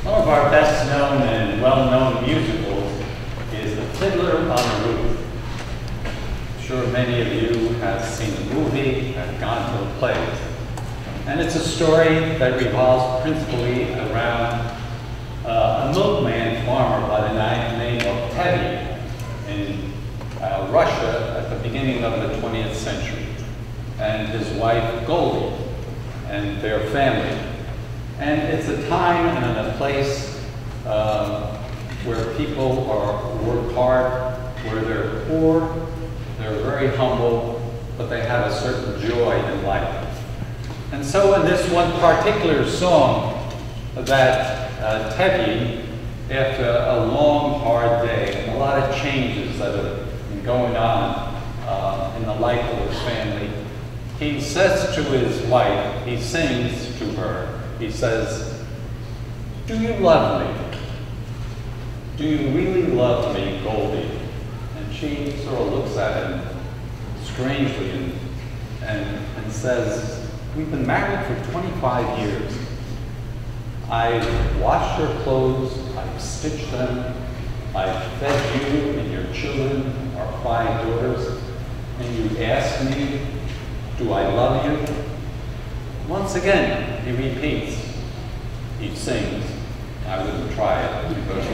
One of our best known and well-known musicals is The Fiddler on the Roof. I'm sure many of you have seen the movie, have gone to the play. And it's a story that revolves principally around a milkman farmer by the name of Tevia in Russia at the beginning of the 20th century, and his wife Golda and their family. And it's a time and a place where people work hard, where they're poor, they're very humble, but they have a certain joy in life. And so in this one particular song that Tevia, after a long, hard day and a lot of changes that have been going on in the life of his family, he says to his wife, he sings to her, he says, "Do you love me? Do you really love me, Goldie?" And she sort of looks at him strangely and says, "We've been married for 25 years. I've washed your clothes, I've stitched them, I've fed you and your children, our 5 daughters, and you ask me, do I love you?" Once again, he repeats, he sings. I wouldn't try it because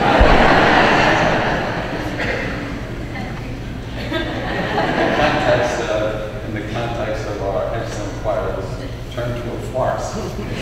in the context of our excellent choir, this turned to a farce.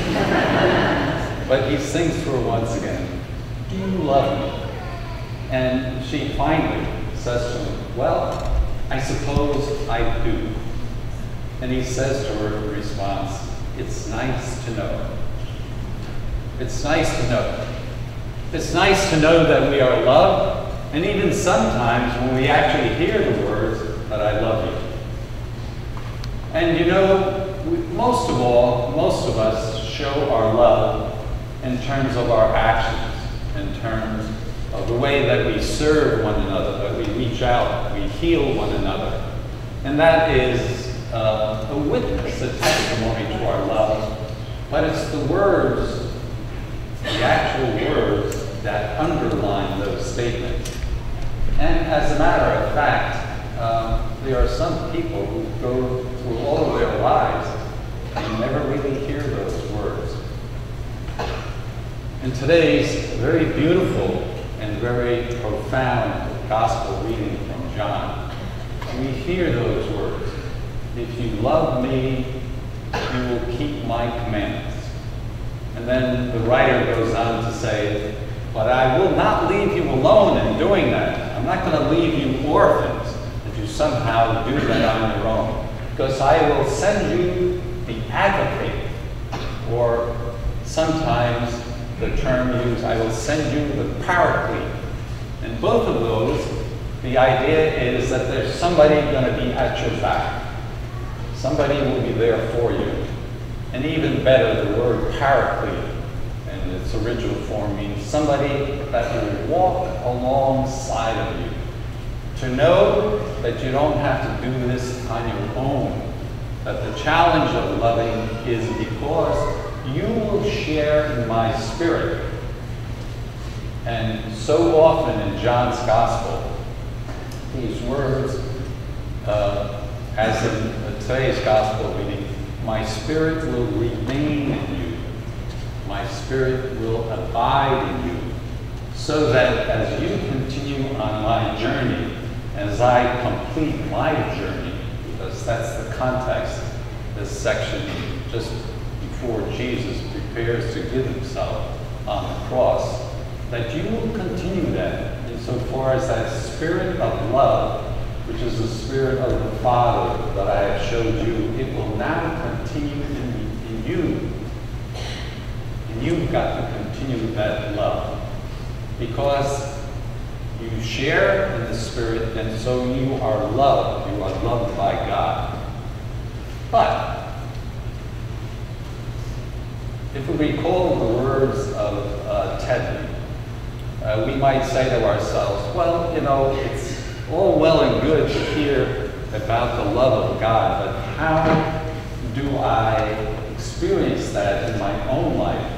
But he sings to her once again, "Do you love me?" And she finally says to him, "Well, I suppose I do." And he says to her in response, "It's nice to know." It's nice to know. It's nice to know that we are loved, and even sometimes when we actually hear the words that I love you. And you know, most of us show our love in terms of our actions, in terms of the way that we serve one another, that we reach out, we heal one another. And that is a witness, a testimony to our love. But it's the words, the actual words, that underline those statements. And as a matter of fact, there are some people who go through all of their lives and never really hear those words. In today's very beautiful and very profound gospel reading from John, we hear those words. "If you love me, you will keep my commandments." And then the writer goes on to say, "But I will not leave you alone in doing that. I'm not going to leave you orphans if you somehow do that on your own. Because I will send you the advocate," or sometimes the term used, "I will send you the paraclete." And both of those, the idea is that there's somebody going to be at your back. Somebody will be there for you. And even better, the word paraclete in its original form means somebody that will walk alongside of you. To know that you don't have to do this on your own. That the challenge of loving is because you will share in my spirit. And so often in John's gospel, these words, as in today's gospel reading, "My spirit will remain in you. My spirit will abide in you, so that as you continue on my journey, as I complete my journey," because that's the context, this section just before Jesus prepares to give himself on the cross, that you will continue that insofar as that spirit of love, which is the spirit of the Father that I have showed you, it will now continue in you. And you've got to continue that love. Because you share in the Spirit, and so you are loved. You are loved by God. But if we recall the words of Tevia, we might say to ourselves, well, you know, it's all well and good to hear about the love of God, but how do I experience that in my own life?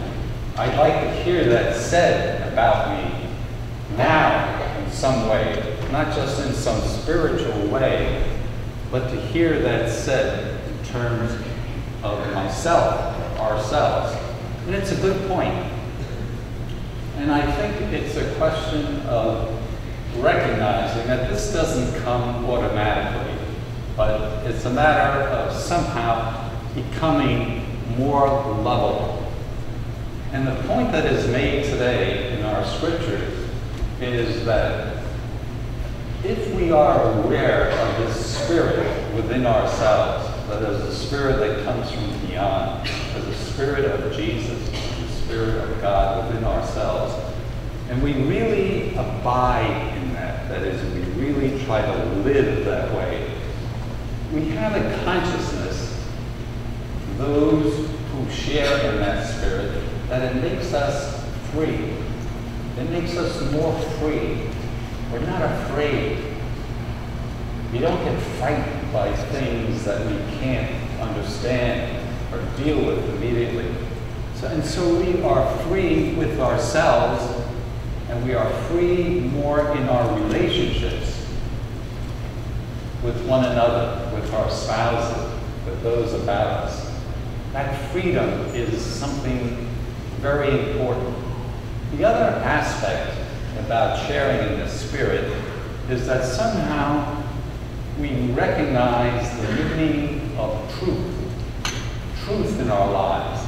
I'd like to hear that said about me now in some way, not just in some spiritual way, but to hear that said in terms of myself, ourselves. And it's a good point. And I think it's a question of recognizing that this doesn't come automatically, but it's a matter of somehow becoming more lovable. And the point that is made today in our scriptures is that if we are aware of this spirit within ourselves, that is a spirit that comes from beyond, as a spirit of Jesus, the spirit of God within ourselves, and we really abide in that, that is, we really try to live that way, we have a consciousness, those who share in that spirit, that it makes us free. It makes us more free. We're not afraid. We don't get frightened by things that we can't understand or deal with immediately. So we are free with ourselves, and we are free more in our relationships with one another, with our spouses, with those about us. That freedom is something very important. The other aspect about sharing in the Spirit is that somehow we recognize the meaning of truth in our lives.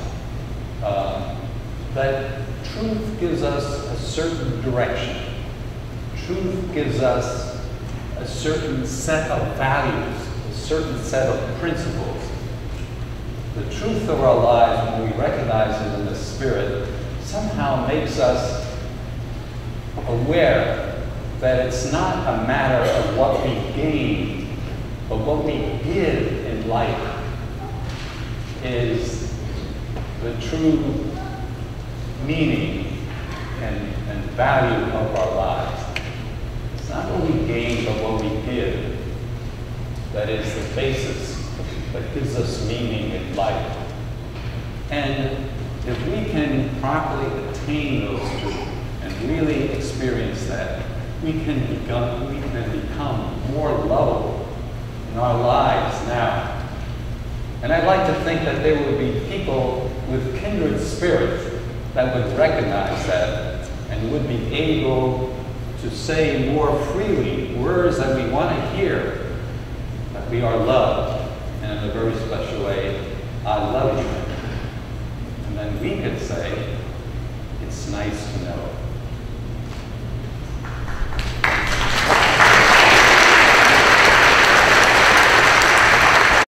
That truth gives us a certain direction. Truth gives us a certain set of values, a certain set of principles. The truth of our lives, when we recognize it in the Spirit, somehow makes us aware that it's not a matter of what we gain, but what we give in life is the true meaning and value of our lives. It's not what we gain, but what we give that is the basis that gives us meaning in life. And if we can properly attain those two and really experience that, we can become more lovable in our lives now. And I'd like to think that there would be people with kindred spirits that would recognize that and would be able to say more freely words that we want to hear, that we are loved, and in a very special way, I love you. And then we could say, it's nice to know.